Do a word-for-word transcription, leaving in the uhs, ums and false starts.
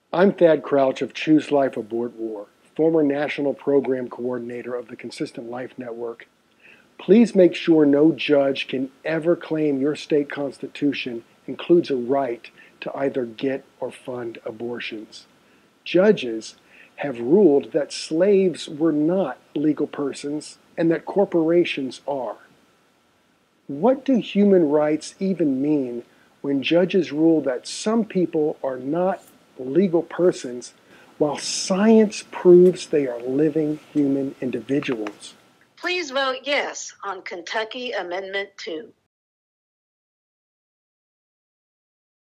I'm Thad Crouch of Choose Life Abort War, former National Program Coordinator of the Consistent Life Network. Please make sure no judge can ever claim your state constitution includes a right to either get or fund abortions. Judges have ruled that slaves were not legal persons and that corporations are. What do human rights even mean when judges rule that some people are not legal persons while science proves they are living human individuals? Please vote yes on Kentucky Amendment two.